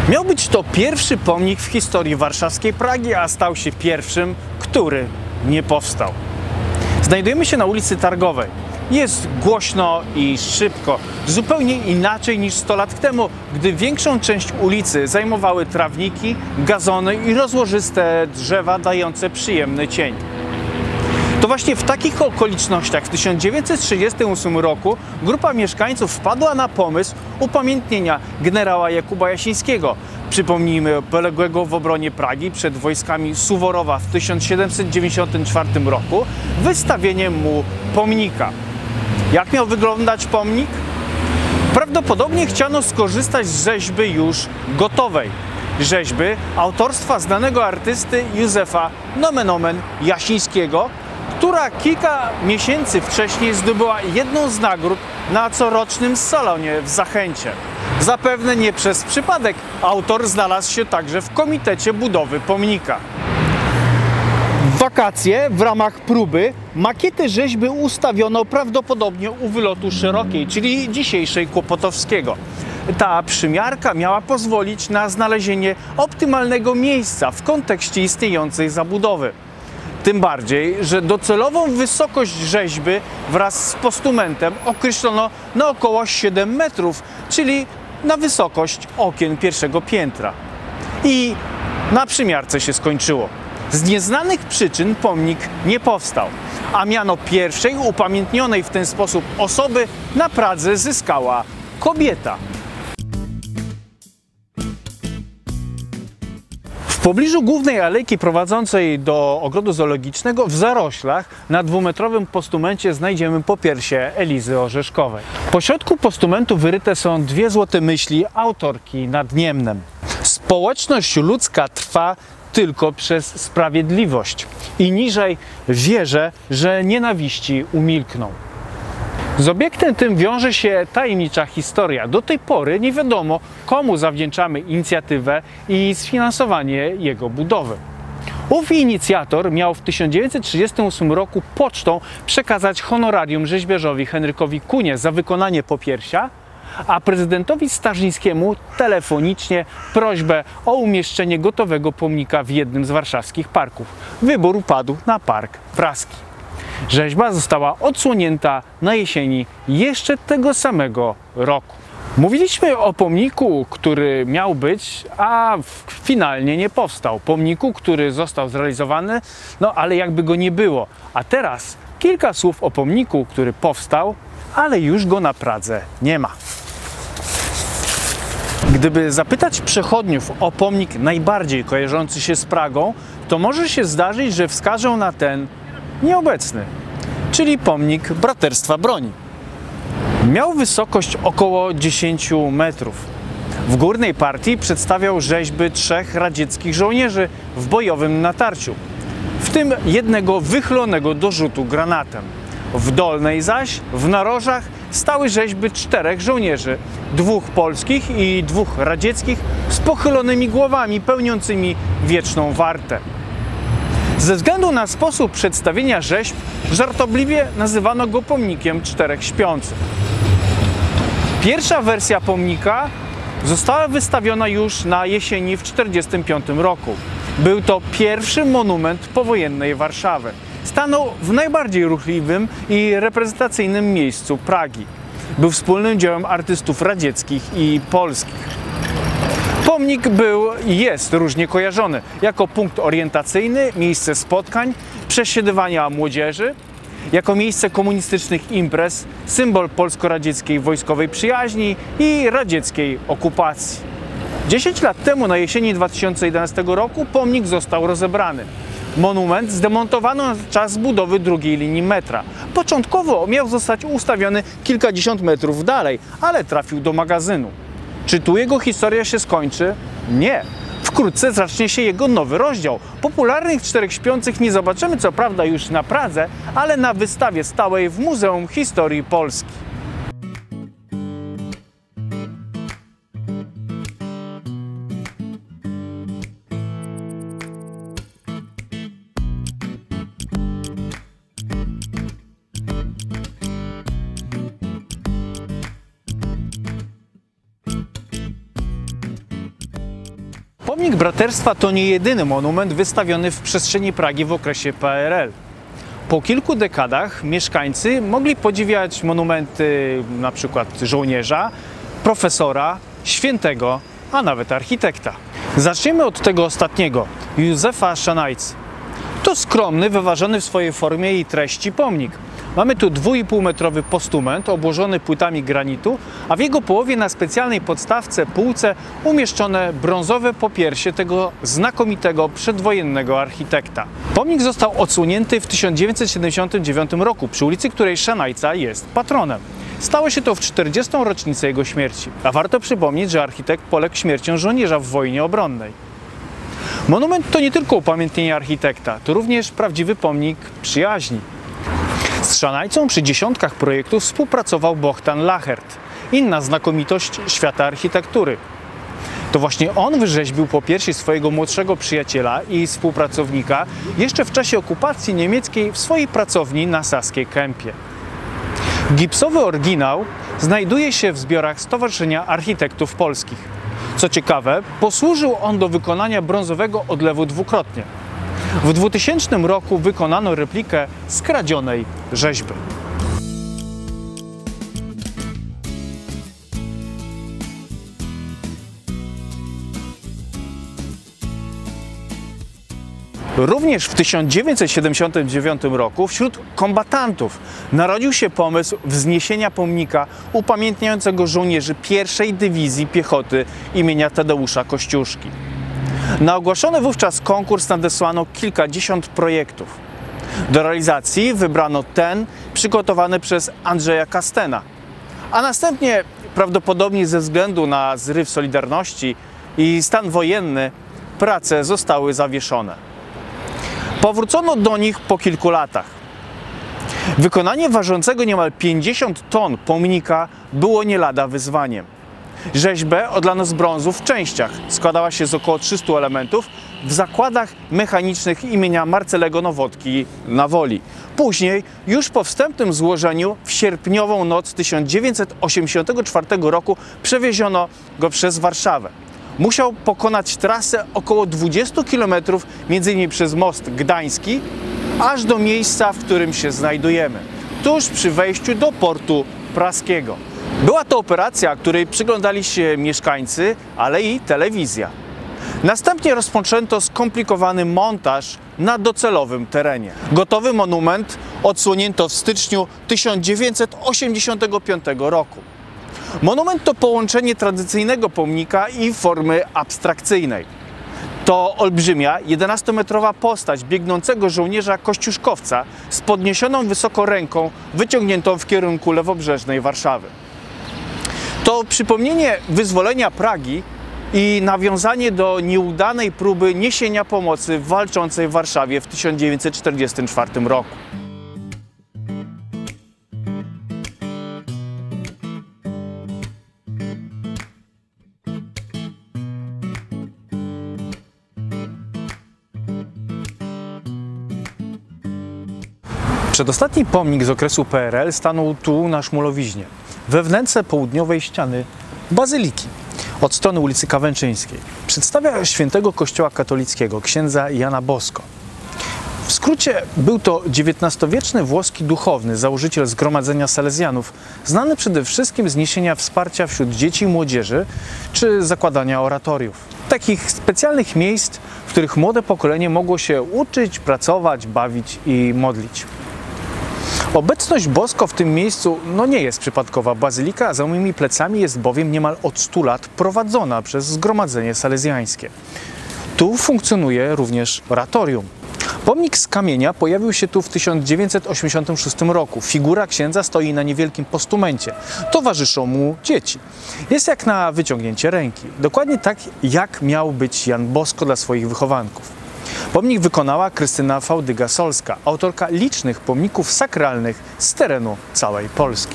Miał być to pierwszy pomnik w historii warszawskiej Pragi, a stał się pierwszym, który nie powstał. Znajdujemy się na ulicy Targowej. Jest głośno i szybko, zupełnie inaczej niż 100 lat temu, gdy większą część ulicy zajmowały trawniki, gazony i rozłożyste drzewa dające przyjemny cień. To właśnie w takich okolicznościach w 1938 roku grupa mieszkańców wpadła na pomysł upamiętnienia generała Jakuba Jasińskiego, przypomnijmy, poległego w obronie Pragi przed wojskami Suworowa w 1794 roku, wystawieniem mu pomnika. Jak miał wyglądać pomnik? Prawdopodobnie chciano skorzystać z rzeźby już gotowej. Rzeźby autorstwa znanego artysty Józefa nomen omen Jasińskiego, która kilka miesięcy wcześniej zdobyła jedną z nagród na corocznym salonie w Zachęcie. Zapewne nie przez przypadek autor znalazł się także w komitecie budowy pomnika. W wakacje w ramach próby makiety rzeźby ustawiono prawdopodobnie u wylotu Szerokiej, czyli dzisiejszej Kłopotowskiego. Ta przymiarka miała pozwolić na znalezienie optymalnego miejsca w kontekście istniejącej zabudowy. Tym bardziej, że docelową wysokość rzeźby wraz z postumentem określono na około 7 metrów, czyli na wysokość okien pierwszego piętra. I na przymiarce się skończyło. Z nieznanych przyczyn pomnik nie powstał, a miano pierwszej upamiętnionej w ten sposób osoby na Pradze zyskała kobieta. W pobliżu głównej alejki prowadzącej do ogrodu zoologicznego w zaroślach na 2-metrowym postumencie znajdziemy popiersie Elizy Orzeszkowej. Po środku postumentu wyryte są dwie złote myśli autorki nad Niemnem. Społeczność ludzka trwa tylko przez sprawiedliwość i niżej wierzę, że nienawiści umilkną. Z obiektem tym wiąże się tajemnicza historia. Do tej pory nie wiadomo, komu zawdzięczamy inicjatywę i sfinansowanie jego budowy. Ów inicjator miał w 1938 roku pocztą przekazać honorarium rzeźbiarzowi Henrykowi Kunie za wykonanie popiersia, a prezydentowi Starzyńskiemu telefonicznie prośbę o umieszczenie gotowego pomnika w jednym z warszawskich parków. Wybór padł na Park Praski. Rzeźba została odsłonięta na jesieni jeszcze tego samego roku. Mówiliśmy o pomniku, który miał być, a finalnie nie powstał. Pomniku, który został zrealizowany, no ale jakby go nie było. A teraz kilka słów o pomniku, który powstał, ale już go na Pradze nie ma. Gdyby zapytać przechodniów o pomnik najbardziej kojarzący się z Pragą, to może się zdarzyć, że wskażą na ten nieobecny, czyli pomnik Braterstwa Broni. Miał wysokość około 10 metrów. W górnej partii przedstawiał rzeźby 3 radzieckich żołnierzy w bojowym natarciu, w tym jednego wychylonego do rzutu granatem. W dolnej zaś, w narożach, stały rzeźby 4 żołnierzy, 2 polskich i 2 radzieckich z pochylonymi głowami pełniącymi wieczną wartę. Ze względu na sposób przedstawienia rzeźb żartobliwie nazywano go pomnikiem 4 śpiących. Pierwsza wersja pomnika została wystawiona już na jesieni w 1945 roku. Był to pierwszy monument powojennej Warszawy. Stanął w najbardziej ruchliwym i reprezentacyjnym miejscu Pragi. Był wspólnym dziełem artystów radzieckich i polskich. Pomnik był i jest różnie kojarzony jako punkt orientacyjny, miejsce spotkań, przesiadywania młodzieży, jako miejsce komunistycznych imprez, symbol polsko-radzieckiej wojskowej przyjaźni i radzieckiej okupacji. 10 lat temu, na jesieni 2011 roku, pomnik został rozebrany. Monument zdemontowano na czas budowy drugiej linii metra. Początkowo miał zostać ustawiony kilkadziesiąt metrów dalej, ale trafił do magazynu. Czy tu jego historia się skończy? Nie. Wkrótce zacznie się jego nowy rozdział. Popularnych 4 śpiących nie zobaczymy co prawda już na Pradze, ale na wystawie stałej w Muzeum Historii Polski. Pomnik Braterstwa to nie jedyny monument wystawiony w przestrzeni Pragi w okresie PRL. Po kilku dekadach mieszkańcy mogli podziwiać monumenty np. żołnierza, profesora, świętego, a nawet architekta. Zaczniemy od tego ostatniego, Józefa Szanajcy. To skromny, wyważony w swojej formie i treści pomnik. Mamy tu 2,5-metrowy postument obłożony płytami granitu, a w jego połowie na specjalnej podstawce półce umieszczone brązowe popiersie tego znakomitego przedwojennego architekta. Pomnik został odsłonięty w 1979 roku przy ulicy, której Szanajca jest patronem. Stało się to w 40. rocznicę jego śmierci, a warto przypomnieć, że architekt poległ śmiercią żołnierza w wojnie obronnej. Monument to nie tylko upamiętnienie architekta, to również prawdziwy pomnik przyjaźni. Z Szanajcą przy dziesiątkach projektów współpracował Bohdan Lachert, inna znakomitość świata architektury. To właśnie on wyrzeźbił popiersie swojego młodszego przyjaciela i współpracownika jeszcze w czasie okupacji niemieckiej w swojej pracowni na Saskiej Kępie. Gipsowy oryginał znajduje się w zbiorach Stowarzyszenia Architektów Polskich. Co ciekawe, posłużył on do wykonania brązowego odlewu dwukrotnie. W 2000 roku wykonano replikę skradzionej rzeźby. Również w 1979 roku wśród kombatantów narodził się pomysł wzniesienia pomnika upamiętniającego żołnierzy pierwszej Dywizji Piechoty imienia Tadeusza Kościuszki. Na ogłoszony wówczas konkurs nadesłano kilkadziesiąt projektów. Do realizacji wybrano ten przygotowany przez Andrzeja Kastena, a następnie, prawdopodobnie ze względu na zryw Solidarności i stan wojenny, prace zostały zawieszone. Powrócono do nich po kilku latach. Wykonanie ważącego niemal 50 ton pomnika było nie lada wyzwaniem. Rzeźbę odlano z brązu w częściach. Składała się z około 300 elementów w zakładach mechanicznych imienia Marcelego Nowotki na Woli. Później, już po wstępnym złożeniu, w sierpniową noc 1984 roku przewieziono go przez Warszawę. Musiał pokonać trasę około 20 km, m.in. przez most gdański, aż do miejsca, w którym się znajdujemy, tuż przy wejściu do portu praskiego. Była to operacja, której przyglądali się mieszkańcy, ale i telewizja. Następnie rozpoczęto skomplikowany montaż na docelowym terenie. Gotowy monument odsłonięto w styczniu 1985 roku. Monument to połączenie tradycyjnego pomnika i formy abstrakcyjnej. To olbrzymia, 11-metrowa postać biegnącego żołnierza kościuszkowca z podniesioną wysoko ręką wyciągniętą w kierunku lewobrzeżnej Warszawy. To przypomnienie wyzwolenia Pragi i nawiązanie do nieudanej próby niesienia pomocy w walczącej Warszawie w 1944 roku. Przedostatni pomnik z okresu PRL stanął tu na Szmulowiźnie, we wnętrze południowej ściany bazyliki, od strony ulicy Kawęczyńskiej. Przedstawia świętego kościoła katolickiego, księdza Jana Bosko. W skrócie był to XIX-wieczny włoski duchowny, założyciel Zgromadzenia Salezjanów, znany przede wszystkim z niesienia wsparcia wśród dzieci i młodzieży czy zakładania oratoriów. Takich specjalnych miejsc, w których młode pokolenie mogło się uczyć, pracować, bawić i modlić. Obecność Bosko w tym miejscu nie jest przypadkowa. Bazylika za moimi plecami jest bowiem niemal od 100 lat prowadzona przez Zgromadzenie Salezjańskie. Tu funkcjonuje również oratorium. Pomnik z kamienia pojawił się tu w 1986 roku. Figura księdza stoi na niewielkim postumencie. Towarzyszą mu dzieci. Jest jak na wyciągnięcie ręki. Dokładnie tak, jak miał być Jan Bosko dla swoich wychowanków. Pomnik wykonała Krystyna Fałdyga-Solska, autorka licznych pomników sakralnych z terenu całej Polski.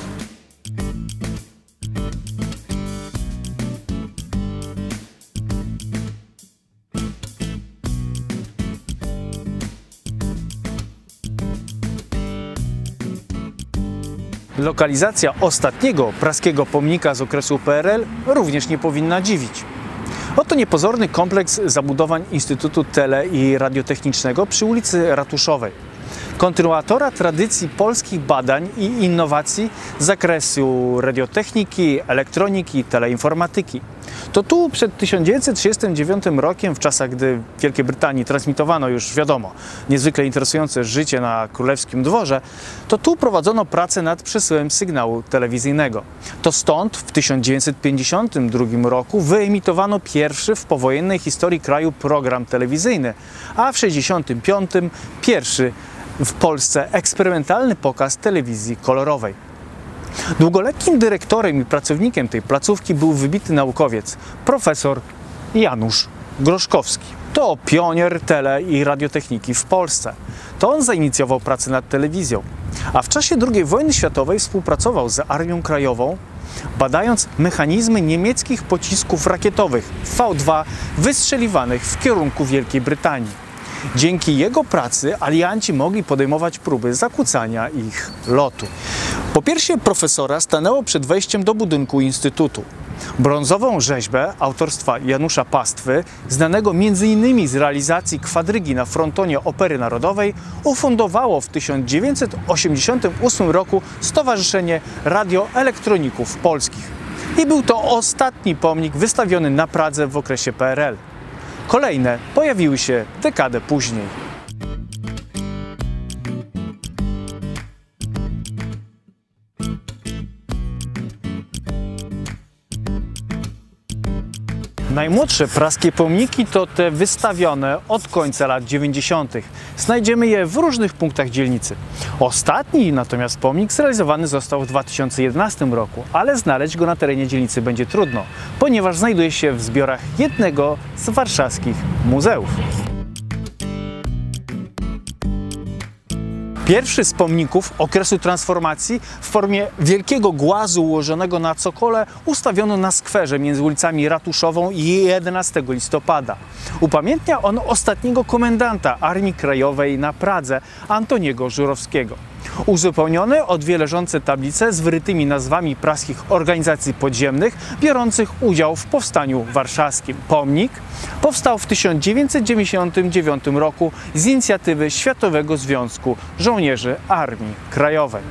Lokalizacja ostatniego praskiego pomnika z okresu PRL również nie powinna dziwić. Oto niepozorny kompleks zabudowań Instytutu Tele- i Radiotechnicznego przy ulicy Ratuszowej. Kontynuatora tradycji polskich badań i innowacji z zakresu radiotechniki, elektroniki, teleinformatyki. To tu przed 1939 rokiem, w czasach gdy w Wielkiej Brytanii transmitowano już, wiadomo, niezwykle interesujące życie na królewskim dworze, to tu prowadzono pracę nad przesyłem sygnału telewizyjnego. To stąd w 1952 roku wyemitowano pierwszy w powojennej historii kraju program telewizyjny, a w 1965 pierwszy w Polsce eksperymentalny pokaz telewizji kolorowej. Długoletnim dyrektorem i pracownikiem tej placówki był wybitny naukowiec, profesor Janusz Groszkowski. To pionier tele- i radiotechniki w Polsce. To on zainicjował pracę nad telewizją, a w czasie II wojny światowej współpracował z Armią Krajową, badając mechanizmy niemieckich pocisków rakietowych V2 wystrzeliwanych w kierunku Wielkiej Brytanii. Dzięki jego pracy alianci mogli podejmować próby zakłócania ich lotu. Popiersie profesora stanęło przed wejściem do budynku Instytutu. Brązową rzeźbę autorstwa Janusza Pastwy, znanego m.in. z realizacji kwadrygi na frontonie Opery Narodowej, ufundowało w 1988 roku Stowarzyszenie Radioelektroników Polskich. I był to ostatni pomnik wystawiony na Pradze w okresie PRL. Kolejne pojawiły się dekadę później. Najmłodsze praskie pomniki to te wystawione od końca lat 90. Znajdziemy je w różnych punktach dzielnicy. Ostatni natomiast pomnik zrealizowany został w 2011 roku, ale znaleźć go na terenie dzielnicy będzie trudno, ponieważ znajduje się w zbiorach jednego z warszawskich muzeów. Pierwszy z pomników okresu transformacji w formie wielkiego głazu ułożonego na cokole ustawiono na skwerze między ulicami Ratuszową i 11 listopada. Upamiętnia on ostatniego komendanta Armii Krajowej na Pradze, Antoniego Żurowskiego. Uzupełniony o dwie leżące tablice z wyrytymi nazwami praskich organizacji podziemnych biorących udział w powstaniu warszawskim. Pomnik powstał w 1999 roku z inicjatywy Światowego Związku Żołnierzy Armii Krajowej.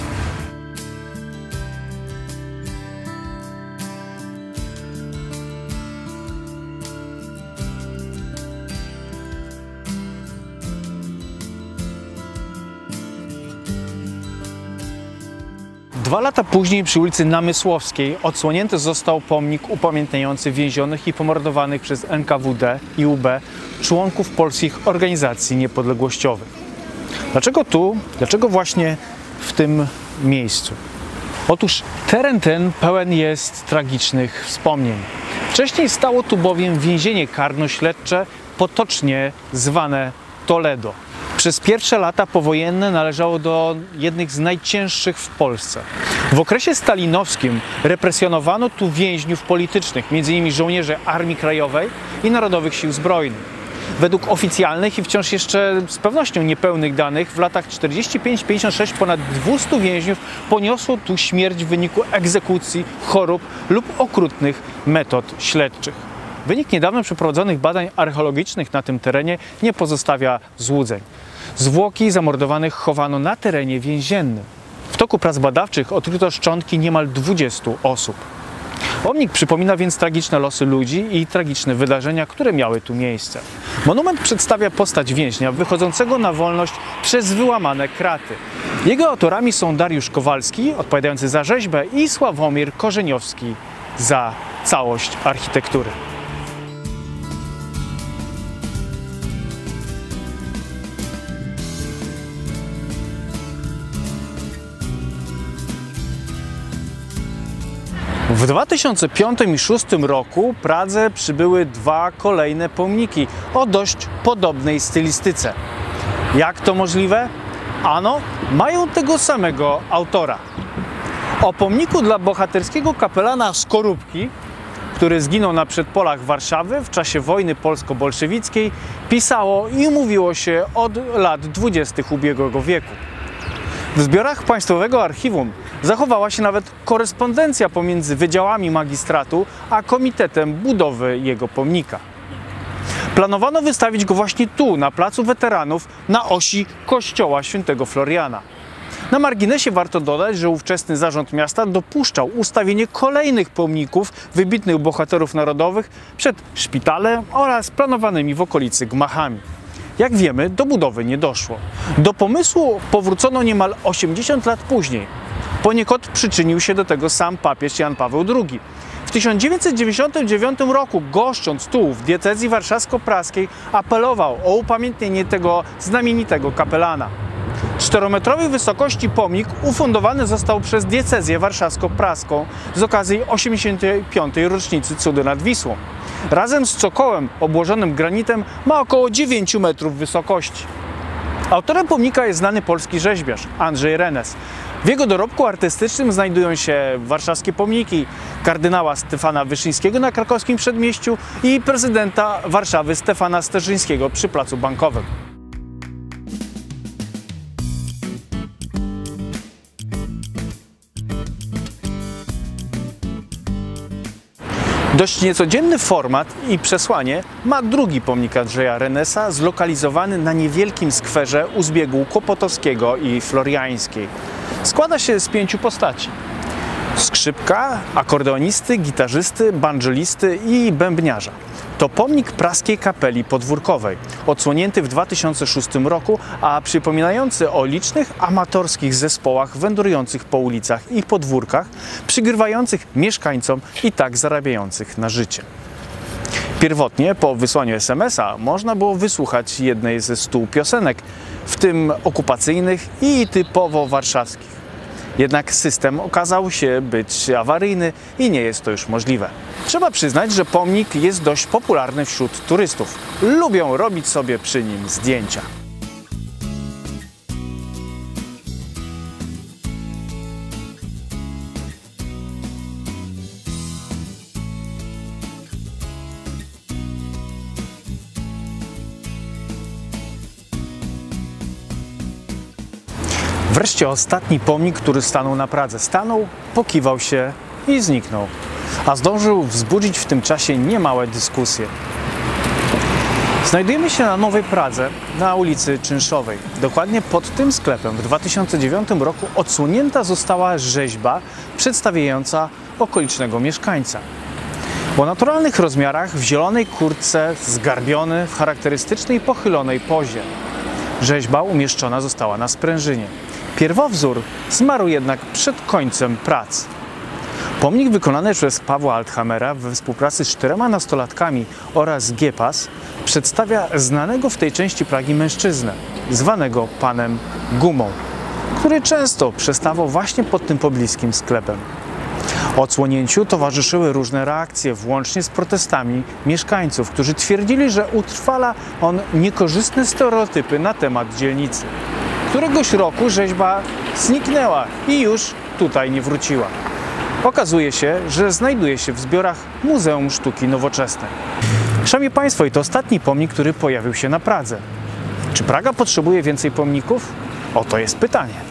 Dwa lata później przy ulicy Namysłowskiej odsłonięty został pomnik upamiętniający więzionych i pomordowanych przez NKWD i UB członków polskich organizacji niepodległościowych. Dlaczego tu? Dlaczego właśnie w tym miejscu? Otóż teren ten pełen jest tragicznych wspomnień. Wcześniej stało tu bowiem więzienie karno-śledcze, potocznie zwane Toledo. Przez pierwsze lata powojenne należało do jednych z najcięższych w Polsce. W okresie stalinowskim represjonowano tu więźniów politycznych, m.in. żołnierzy Armii Krajowej i Narodowych Sił Zbrojnych. Według oficjalnych i wciąż jeszcze z pewnością niepełnych danych w latach 45-56 ponad 200 więźniów poniosło tu śmierć w wyniku egzekucji, chorób lub okrutnych metod śledczych. Wynik niedawno przeprowadzonych badań archeologicznych na tym terenie nie pozostawia złudzeń. Zwłoki zamordowanych chowano na terenie więziennym. W toku prac badawczych odkryto szczątki niemal 20 osób. Pomnik przypomina więc tragiczne losy ludzi i tragiczne wydarzenia, które miały tu miejsce. Monument przedstawia postać więźnia wychodzącego na wolność przez wyłamane kraty. Jego autorami są Dariusz Kowalski, odpowiadający za rzeźbę, i Sławomir Korzeniowski za całość architektury. W 2005 i 2006 roku Pradze przybyły dwa kolejne pomniki o dość podobnej stylistyce. Jak to możliwe? Ano, mają tego samego autora. O pomniku dla bohaterskiego kapelana Skorupki, który zginął na przedpolach Warszawy w czasie wojny polsko-bolszewickiej, pisało i mówiło się od lat 20. ubiegłego wieku. W zbiorach Państwowego Archiwum zachowała się nawet korespondencja pomiędzy wydziałami magistratu a Komitetem Budowy jego pomnika. Planowano wystawić go właśnie tu, na Placu Weteranów, na osi kościoła świętego Floriana. Na marginesie warto dodać, że ówczesny zarząd miasta dopuszczał ustawienie kolejnych pomników wybitnych bohaterów narodowych przed szpitalem oraz planowanymi w okolicy gmachami. Jak wiemy, do budowy nie doszło. Do pomysłu powrócono niemal 80 lat później. Poniekąd przyczynił się do tego sam papież Jan Paweł II. W 1999 roku, goszcząc tu w diecezji warszawsko-praskiej, apelował o upamiętnienie tego znamienitego kapelana. 4-metrowej wysokości pomnik ufundowany został przez diecezję warszawsko-praską z okazji 85. rocznicy cudu nad Wisłą. Razem z cokołem obłożonym granitem ma około 9 metrów wysokości. Autorem pomnika jest znany polski rzeźbiarz Andrzej Renes. W jego dorobku artystycznym znajdują się warszawskie pomniki kardynała Stefana Wyszyńskiego na krakowskim Przedmieściu i prezydenta Warszawy Stefana Sterzyńskiego przy Placu Bankowym. Dość niecodzienny format i przesłanie ma drugi pomnik Andrzeja Renesa, zlokalizowany na niewielkim skwerze u zbiegu Kłopotowskiego i Floriańskiej. Składa się z 5 postaci: skrzypka, akordeonisty, gitarzysty, banjolisty i bębniarza. To pomnik praskiej kapeli podwórkowej, odsłonięty w 2006 roku, a przypominający o licznych amatorskich zespołach wędrujących po ulicach i podwórkach, przygrywających mieszkańcom i tak zarabiających na życie. Pierwotnie, po wysłaniu SMS-a, można było wysłuchać jednej ze 100 piosenek, w tym okupacyjnych i typowo warszawskich. Jednak system okazał się być awaryjny i nie jest to już możliwe. Trzeba przyznać, że pomnik jest dość popularny wśród turystów. Lubią robić sobie przy nim zdjęcia. Wreszcie ostatni pomnik, który stanął na Pradze. Stanął, pokiwał się i zniknął. A zdążył wzbudzić w tym czasie niemałe dyskusje. Znajdujemy się na Nowej Pradze, na ulicy Czynszowej. Dokładnie pod tym sklepem w 2009 roku odsłonięta została rzeźba przedstawiająca okolicznego mieszkańca. O naturalnych rozmiarach, w zielonej kurtce, zgarbiony, w charakterystycznej pochylonej pozie. Rzeźba umieszczona została na sprężynie. Pierwowzór zmarł jednak przed końcem prac. Pomnik wykonany przez Pawła Althamera we współpracy z 4 nastolatkami oraz Gepas przedstawia znanego w tej części Pragi mężczyznę, zwanego panem Gumą, który często przestawał właśnie pod tym pobliskim sklepem. Odsłonięciu towarzyszyły różne reakcje, włącznie z protestami mieszkańców, którzy twierdzili, że utrwala on niekorzystne stereotypy na temat dzielnicy. Któregoś roku rzeźba zniknęła i już tutaj nie wróciła. Okazuje się, że znajduje się w zbiorach Muzeum Sztuki Nowoczesnej. Szanowni Państwo, i to ostatni pomnik, który pojawił się na Pradze. Czy Praga potrzebuje więcej pomników? Oto jest pytanie.